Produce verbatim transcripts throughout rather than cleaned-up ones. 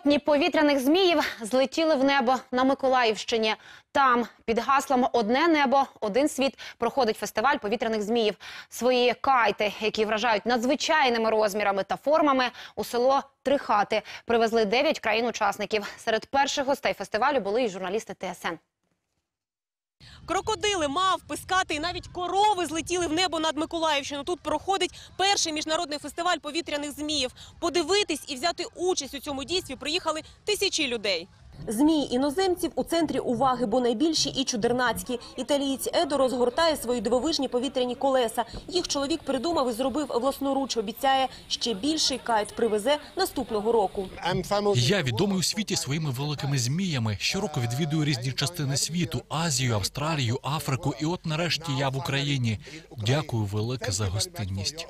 Сотні повітряних зміїв злетіли в небо на Миколаївщині. Там, під гаслом «Одне небо, один світ» проходить фестиваль повітряних зміїв. Свої кайти, які вражають надзвичайними розмірами та формами, у село Трихати привезли дев'ять країн-учасників. Серед перших гостей фестивалю були і журналісти Т С Н. Крокодили, мавпи, скати і навіть корови злетіли в небо над Миколаївщиною. Тут проходить перший міжнародний фестиваль повітряних зміїв. Подивитись і взяти участь у цьому дійстві приїхали тисячі людей. Змії іноземців у центрі уваги, бо найбільші і чудернацькі. Італієць Едо розгортає свої дивовижні повітряні колеса. Їх чоловік придумав і зробив власноруч. Обіцяє, ще більший кайт привезе наступного року. Я відомий у світі своїми великими зміями. Щороку відвідую різні частини світу – Азію, Австралію, Африку. І от нарешті я в Україні. Дякую велике за гостинність.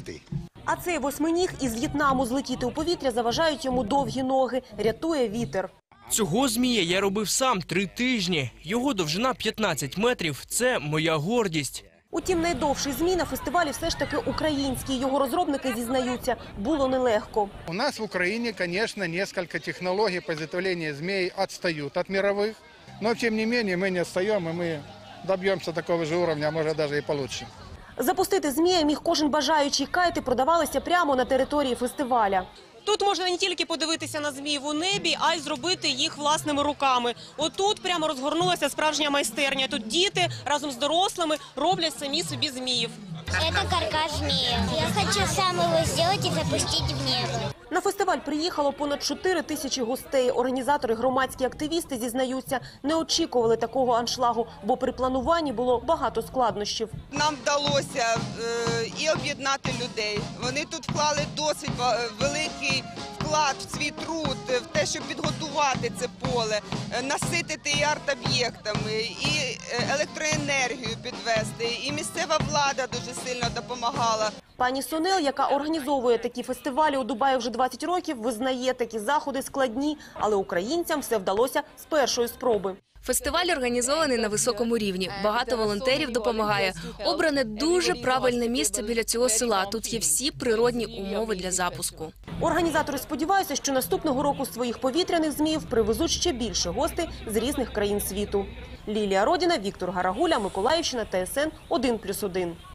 А цей восьминіг із В'єтнаму злетіти у повітря заважають йому довгі ноги. Рятує вітер. Цього змія я робив сам три тижні. Його довжина п'ятнадцять метрів – це моя гордість. Утім, найдовший змій на фестивалі все ж таки український. Його розробники зізнаються, було нелегко. У нас в Україні, звісно, кілька технологій по изготовлению змей відстають від мирових. Но, тим не менше, ми не відстаємо, і ми доб'ємося такого ж рівня, а може навіть і краще. Запустити змія міг кожен бажаючий. Кайти продавалися прямо на території фестиваля. Тут можна не тільки подивитися на зміїв у небі, а й зробити їх власними руками. Отут прямо розгорнулася справжня майстерня. Тут діти разом з дорослими роблять самі собі зміїв. Це каркас змія. Я хочу сам його зробити і запустити в небо. На фестиваль приїхало понад чотири тисячі гостей. Організатори, громадські активісти зізнаються, не очікували такого аншлагу, бо при плануванні було багато складнощів. Нам вдалося е, і об'єднати людей. Вони тут вклали досить великий вклад в свій труд, в те, щоб підготувати це поле, наситити і арт-об'єктами, і електроенергію підвести, і місцева влада дуже сильно допомагала. Пані Сонел, яка організовує такі фестивалі у Дубаї вже двадцять років, визнає, такі заходи складні, але українцям все вдалося з першої спроби. Фестиваль організований на високому рівні. Багато волонтерів допомагає. Обране дуже правильне місце біля цього села. Тут є всі природні умови для запуску. Організатори сподіваються, що наступного року своїх повітряних зміїв привезуть ще більше гостей з різних країн світу. Лілія Родіна, Віктор Гарагуля, Миколаївщина, Т С Н один плюс один.